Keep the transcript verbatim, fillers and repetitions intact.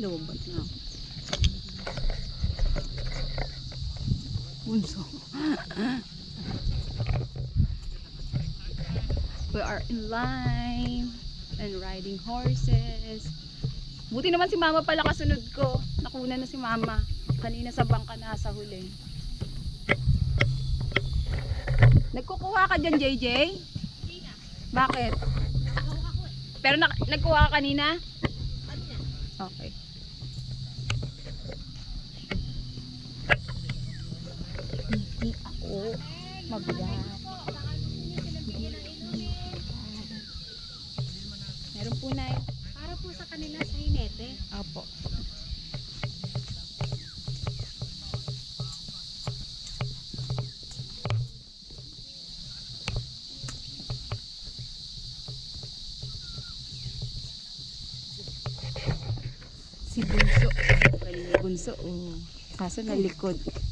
Lobat na. Bunso. We are in line and riding horses. Buti naman si mama pala kasunod ko. Nakuna na si mama. Kanina sa bangka na sa huli. Nagkukuha ka dyan, J J? Bakit? Pero na nagkuha ka kanina? Okay. Hindi ako mabigat. Meron po na. Para po sa kanila sa hinete. Apo. Si Bunso. Kanina Bunso. Oh. Kaso nalikod.